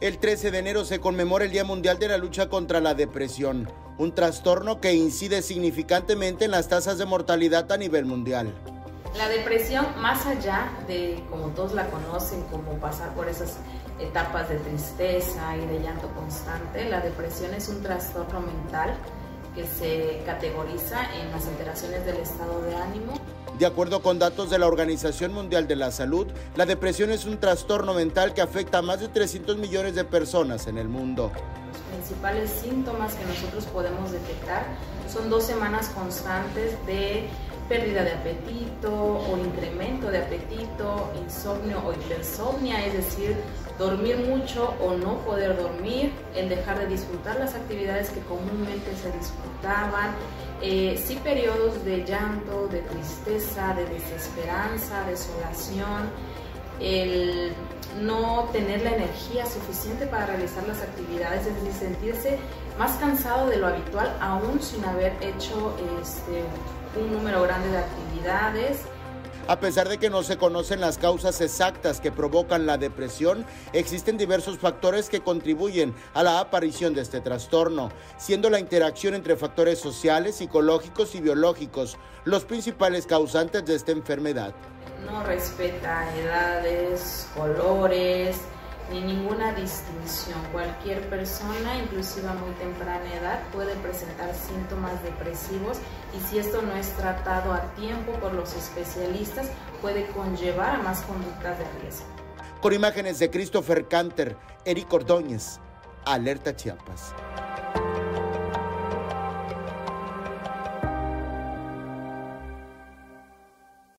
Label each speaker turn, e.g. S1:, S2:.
S1: El 13 de enero se conmemora el Día Mundial de la Lucha contra la Depresión, un trastorno que incide significantemente en las tasas de mortalidad a nivel mundial.
S2: La depresión, más allá de, como todos la conocen, como pasar por esas etapas de tristeza y de llanto constante, la depresión es un trastorno mental que se categoriza en las alteraciones del estado de ánimo.
S1: De acuerdo con datos de la Organización Mundial de la Salud, la depresión es un trastorno mental que afecta a más de 300 millones de personas en el mundo.
S2: Los principales síntomas que nosotros podemos detectar son 2 semanas constantes de pérdida de apetito o incremento de apetito, insomnio o hipersomnia, es decir, dormir mucho o no poder dormir, el dejar de disfrutar las actividades que comúnmente se disfrutaban, sí periodos de llanto, de tristeza, de desesperanza, desolación, el no tener la energía suficiente para realizar las actividades, es decir, sentirse más cansado de lo habitual aún sin haber hecho un número grande de actividades.
S1: A pesar de que no se conocen las causas exactas que provocan la depresión, existen diversos factores que contribuyen a la aparición de este trastorno, siendo la interacción entre factores sociales, psicológicos y biológicos los principales causantes de esta enfermedad.
S2: No respeta edades, colores, ni ninguna distinción. Cualquier persona, inclusive a muy temprana edad, puede presentar síntomas depresivos y si esto no es tratado a tiempo por los especialistas, puede conllevar a más conductas de riesgo.
S1: Con imágenes de Christopher Canter, Eric Ordóñez, Alerta Chiapas.